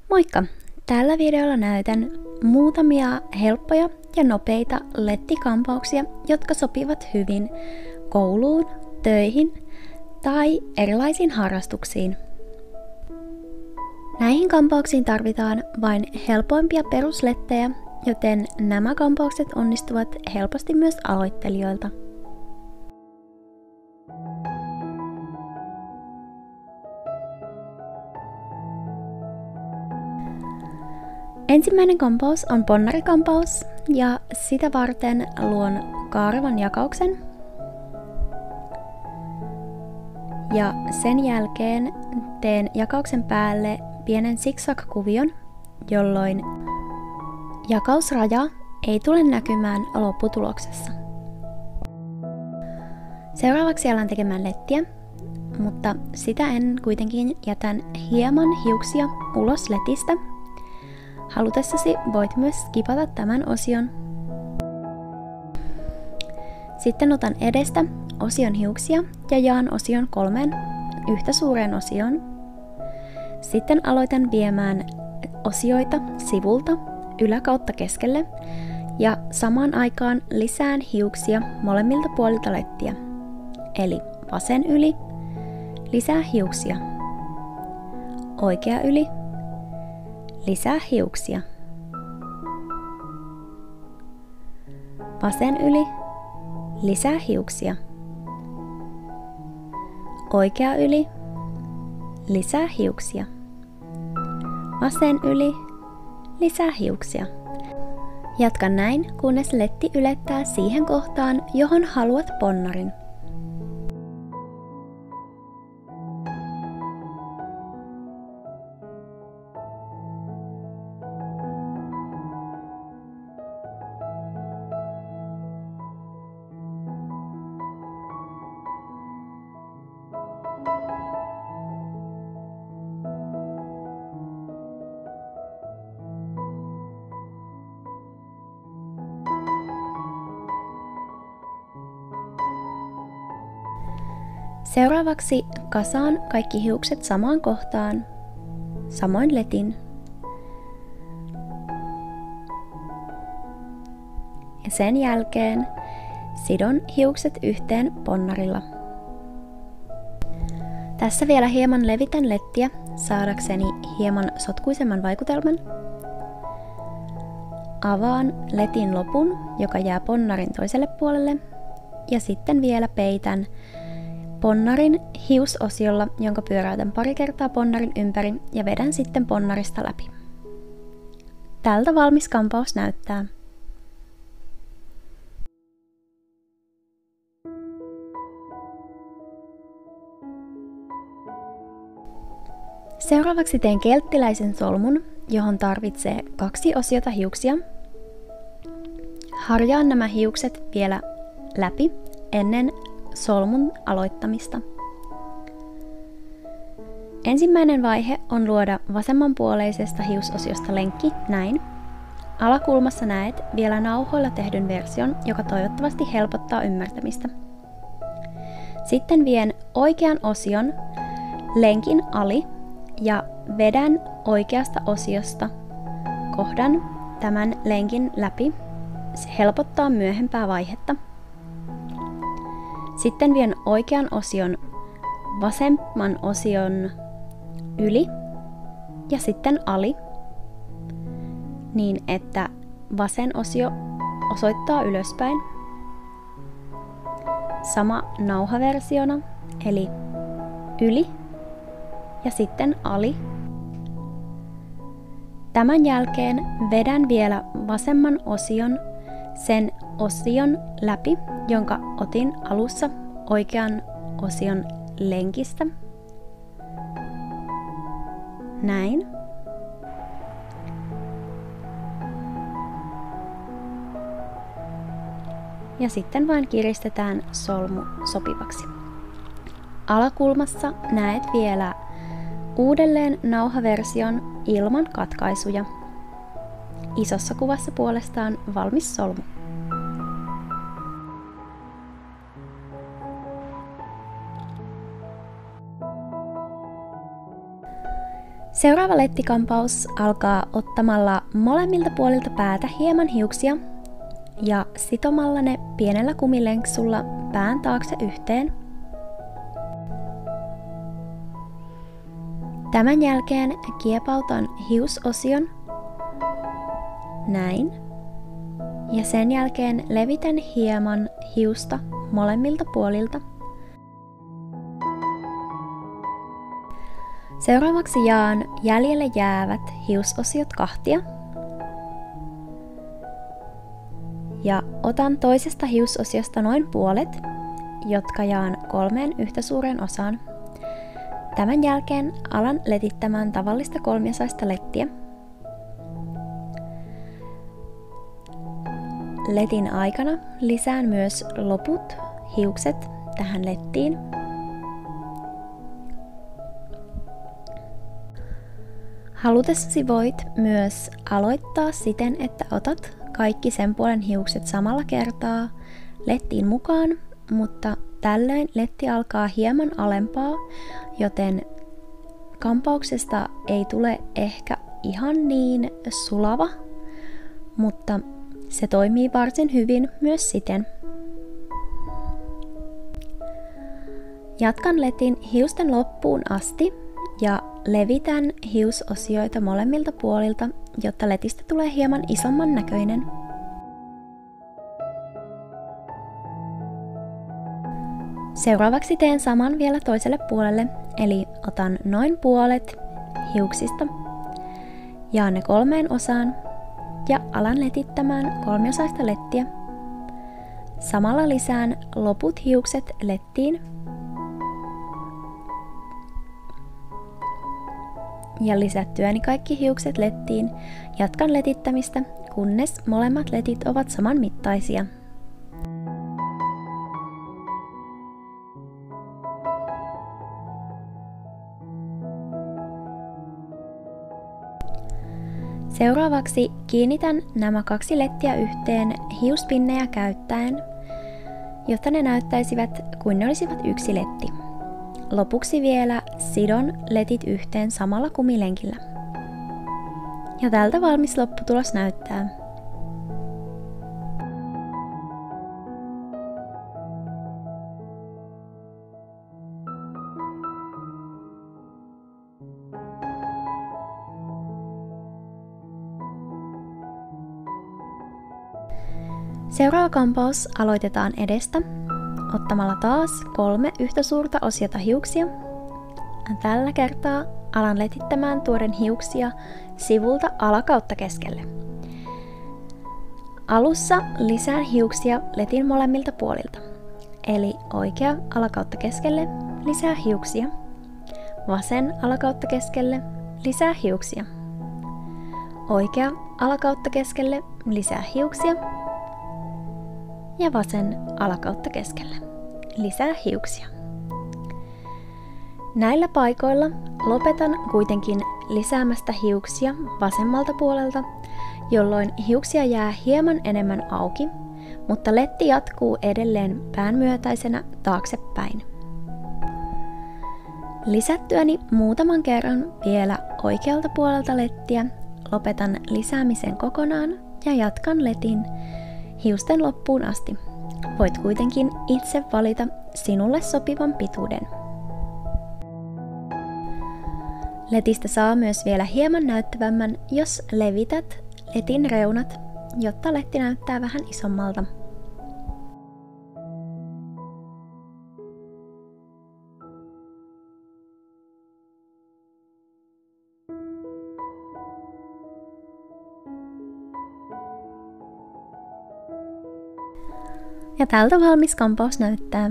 Moikka! Tällä videolla näytän muutamia helppoja ja nopeita lettikampauksia, jotka sopivat hyvin kouluun, töihin tai erilaisiin harrastuksiin. Näihin kampauksiin tarvitaan vain helpoimpia peruslettejä, joten nämä kampaukset onnistuvat helposti myös aloittelijoilta. Ensimmäinen kampaus on ponnarikampaus ja sitä varten luon kaarevan jakauksen. Ja sen jälkeen teen jakauksen päälle pienen zigzag-kuvion, jolloin jakausraja ei tule näkymään lopputuloksessa. Seuraavaksi alan tekemään lettiä, mutta sitä en kuitenkin jätän hieman hiuksia ulos letistä. Halutessasi voit myös skipata tämän osion. Sitten otan edestä osion hiuksia ja jaan osion 3 yhtä suureen osioon. Sitten aloitan viemään osioita sivulta yläkautta keskelle ja samaan aikaan lisään hiuksia molemmilta puolilta lettiä. Eli vasen yli, lisää hiuksia. Oikea yli, lisää hiuksia. Vasen yli, lisää hiuksia. Oikea yli, lisää hiuksia. Vasen yli, lisää hiuksia. Jatka näin, kunnes letti ylettää siihen kohtaan, johon haluat ponnarin. Seuraavaksi kasaan kaikki hiukset samaan kohtaan, samoin letin. Ja sen jälkeen sidon hiukset yhteen ponnarilla. Tässä vielä hieman levitän lettiä saadakseni hieman sotkuisemman vaikutelman. Avaan letin lopun, joka jää ponnarin toiselle puolelle, ja sitten vielä peitän ponnarin hiusosiolla, jonka pyöräytän pari kertaa ponnarin ympäri ja vedän sitten ponnarista läpi. Tältä valmis kampaus näyttää. Seuraavaksi teen kelttiläisen solmun, johon tarvitsee 2 osiota hiuksia. Harjaan nämä hiukset vielä läpi ennen solmun aloittamista. Ensimmäinen vaihe on luoda vasemmanpuoleisesta hiusosiosta lenkki, näin. Alakulmassa näet vielä nauhoilla tehdyn version, joka toivottavasti helpottaa ymmärtämistä. Sitten vien oikean osion lenkin ali ja vedän oikeasta osiosta kohdan tämän lenkin läpi. Se helpottaa myöhempää vaihetta. Sitten vien oikean osion vasemman osion yli ja sitten ali, niin että vasen osio osoittaa ylöspäin. Sama nauhaversiona, eli yli ja sitten ali. Tämän jälkeen vedän vielä vasemman osion sen osion läpi, jonka otin alussa oikean osion lenkistä. Näin. Ja sitten vain kiristetään solmu sopivaksi. Alakulmassa näet vielä uudelleen nauhaversion ilman katkaisuja. Isossa kuvassa puolestaan valmis solmu. Seuraava lettikampaus alkaa ottamalla molemmilta puolilta päätä hieman hiuksia ja sitomalla ne pienellä kumilenksulla pään taakse yhteen. Tämän jälkeen kiepautan hiusosion näin ja sen jälkeen levitän hieman hiusta molemmilta puolilta. Seuraavaksi jaan jäljelle jäävät hiusosiot kahtia ja otan toisesta hiusosiosta noin puolet, jotka jaan 3 yhtä suureen osaan. Tämän jälkeen alan letittämään tavallista kolmiosaista lettiä. Letin aikana lisään myös loput hiukset tähän lettiin. Halutessasi voit myös aloittaa siten, että otat kaikki sen puolen hiukset samalla kertaa lettiin mukaan, mutta tällöin letti alkaa hieman alempaa, joten kampauksesta ei tule ehkä ihan niin sulava, mutta se toimii varsin hyvin myös siten. Jatkan letin hiusten loppuun asti ja levitän hiusosioita molemmilta puolilta, jotta letistä tulee hieman isomman näköinen. Seuraavaksi teen saman vielä toiselle puolelle, eli otan noin puolet hiuksista, jaan ne 3 osaan ja alan letittämään kolmiosaista lettiä. Samalla lisään loput hiukset lettiin ja lisättyäni kaikki hiukset lettiin jatkan letittämistä, kunnes molemmat letit ovat samanmittaisia. Seuraavaksi kiinnitän nämä 2 lettiä yhteen hiuspinnejä käyttäen, jotta ne näyttäisivät kuin ne olisivat yksi letti. Lopuksi vielä sidon letit yhteen samalla kumilenkillä. Ja tältä valmis lopputulos näyttää. Seuraava kampaus aloitetaan edestä ottamalla taas 3 yhtä suurta osiota hiuksia. Tällä kertaa alan letittämään tuoden hiuksia sivulta alakautta keskelle. Alussa lisään hiuksia letin molemmilta puolilta, eli oikea alakautta keskelle, lisää hiuksia, vasen alakautta keskelle, lisää hiuksia, oikea alakautta keskelle, lisää hiuksia ja vasen alakautta keskelle, lisää hiuksia. Näillä paikoilla lopetan kuitenkin lisäämästä hiuksia vasemmalta puolelta, jolloin hiuksia jää hieman enemmän auki, mutta letti jatkuu edelleen pään myötäisenä taaksepäin. Lisättyäni muutaman kerran vielä oikealta puolelta lettiä, lopetan lisäämisen kokonaan ja jatkan letin hiusten loppuun asti. Voit kuitenkin itse valita sinulle sopivan pituuden. Letistä saa myös vielä hieman näyttävämmän, jos levität letin reunat, jotta letti näyttää vähän isommalta. Ja tältä valmis kampaus näyttää.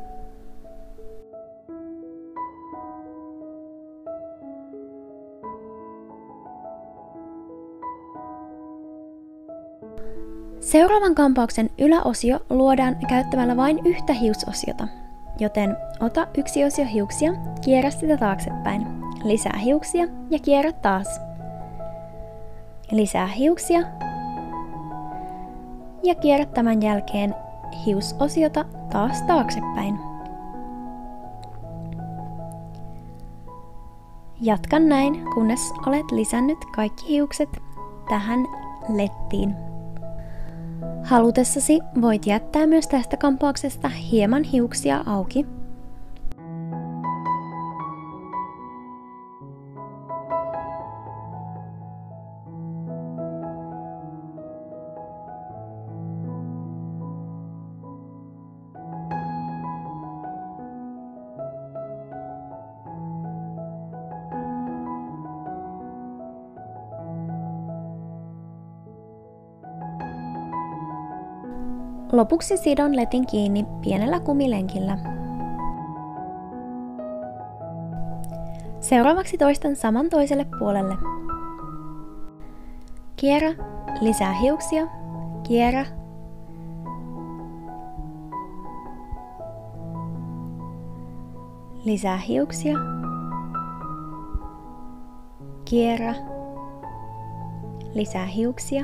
Seuraavan kampauksen yläosio luodaan käyttämällä vain yhtä hiusosiota, joten ota yksi osio hiuksia, kierrä sitä taaksepäin, lisää hiuksia ja kierrä taas. Lisää hiuksia ja kierrä tämän jälkeen hiusosiota taas taaksepäin. Jatkan näin, kunnes olet lisännyt kaikki hiukset tähän lettiin. Halutessasi voit jättää myös tästä kampauksesta hieman hiuksia auki. Lopuksi sidon letin kiinni pienellä kumilenkillä. Seuraavaksi toistan saman toiselle puolelle. Kierrä, lisää hiuksia, kierrä. Lisää hiuksia, kierrä, lisää hiuksia.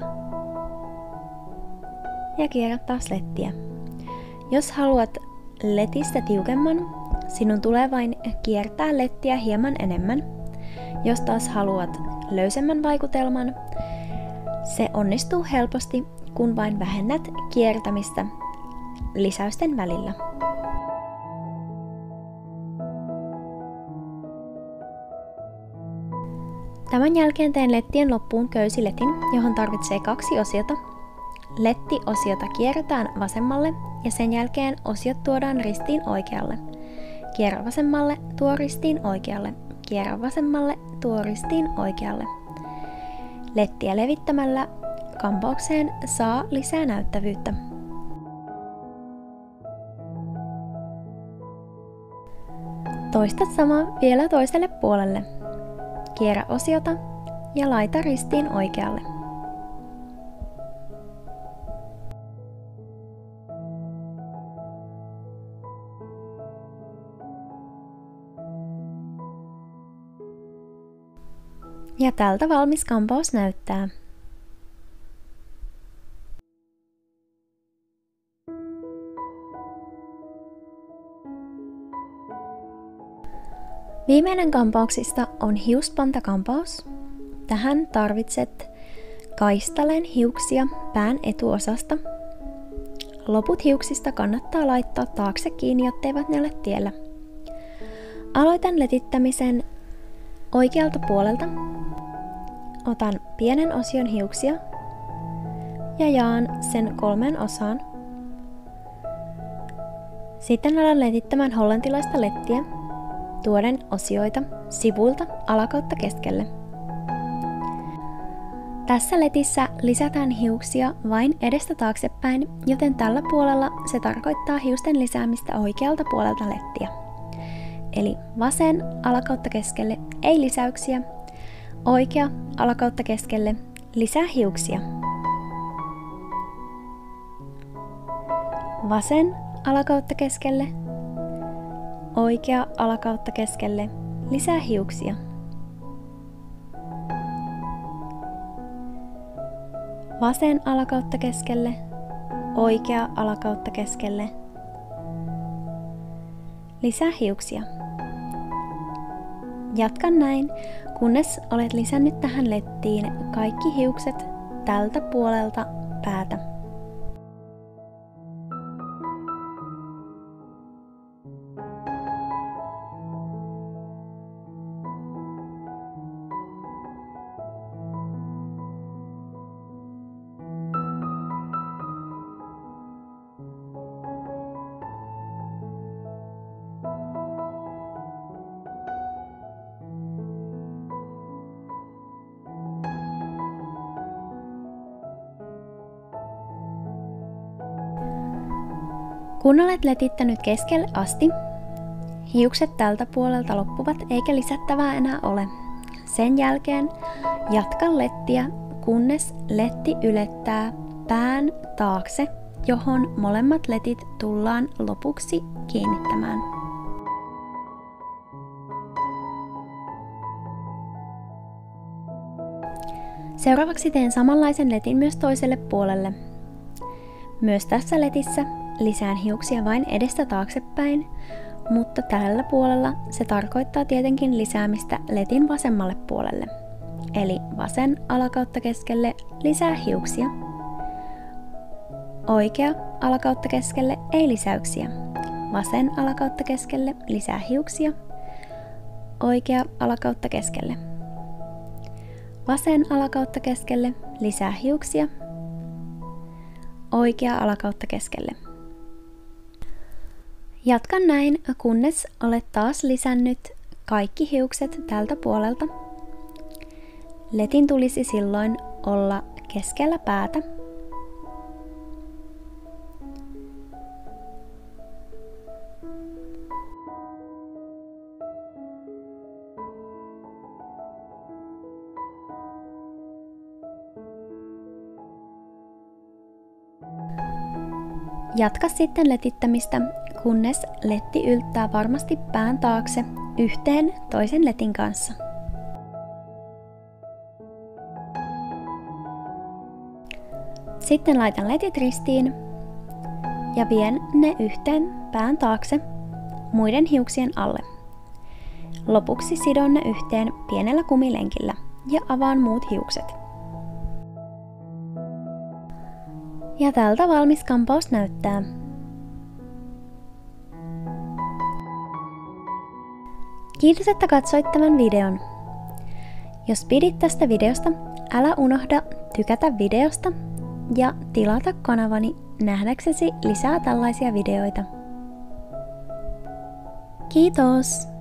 Ja kierrä taas lettiä. Jos haluat letistä tiukemman, sinun tulee vain kiertää lettiä hieman enemmän. Jos taas haluat löysemmän vaikutelman, se onnistuu helposti, kun vain vähennät kiertämistä lisäysten välillä. Tämän jälkeen teen lettien loppuun köysiletin, johon tarvitsee 2 osiota. Letti-osiota kierretään vasemmalle ja sen jälkeen osiot tuodaan ristiin oikealle. Kierrä vasemmalle, tuo ristiin oikealle. Kierrä vasemmalle, tuo ristiin oikealle. Lettiä levittämällä kampaukseen saa lisää näyttävyyttä. Toista samaa vielä toiselle puolelle. Kierrä osiota ja laita ristiin oikealle. Ja tältä valmis kampaus näyttää. Viimeinen kampauksista on hiuspantakampaus. Tähän tarvitset kaistaleen hiuksia pään etuosasta. Loput hiuksista kannattaa laittaa taakse kiinni, jotteivät ne ole tiellä. Aloitan letittämisen oikealta puolelta. Otan pienen osion hiuksia ja jaan sen 3 osaan. Sitten alan letittämään hollantilaista lettiä, tuoden osioita sivuilta alakautta keskelle. Tässä letissä lisätään hiuksia vain edestä taaksepäin, joten tällä puolella se tarkoittaa hiusten lisäämistä oikealta puolelta lettiä. Eli vasen alakautta keskelle ei lisäyksiä, oikea alakautta keskelle lisää hiuksia. Vasen alakautta keskelle, oikea alakautta keskelle lisää hiuksia. Vasen alakautta keskelle, oikea alakautta keskelle lisää hiuksia. Jatkan näin, kunnes olet lisännyt tähän lettiin kaikki hiukset tältä puolelta päätä. Kun olet letittänyt keskelle asti, hiukset tältä puolelta loppuvat eikä lisättävää enää ole. Sen jälkeen jatka lettiä, kunnes letti ylettää pään taakse, johon molemmat letit tullaan lopuksi kiinnittämään. Seuraavaksi teen samanlaisen letin myös toiselle puolelle. Myös tässä letissä lisään hiuksia vain edestä taaksepäin, mutta tällä puolella se tarkoittaa tietenkin lisäämistä letin vasemmalle puolelle. Eli vasen alakautta keskelle lisää hiuksia. Oikea alakautta keskelle ei lisäyksiä. Vasen alakautta keskelle lisää hiuksia. Oikea alakautta keskelle. Vasen alakautta keskelle lisää hiuksia. Oikea alakautta keskelle. Jatka näin, kunnes olet taas lisännyt kaikki hiukset tältä puolelta. Letin tulisi silloin olla keskellä päätä. Jatka sitten letittämistä, kunnes letti yltää varmasti pään taakse yhteen toisen letin kanssa. Sitten laitan letit ristiin ja vien ne yhteen pään taakse muiden hiuksien alle. Lopuksi sidon ne yhteen pienellä kumilenkillä ja avaan muut hiukset. Ja tältä valmis kampaus näyttää. Kiitos, että katsoit tämän videon. Jos pidit tästä videosta, älä unohda tykätä videosta ja tilata kanavani nähdäksesi lisää tällaisia videoita. Kiitos!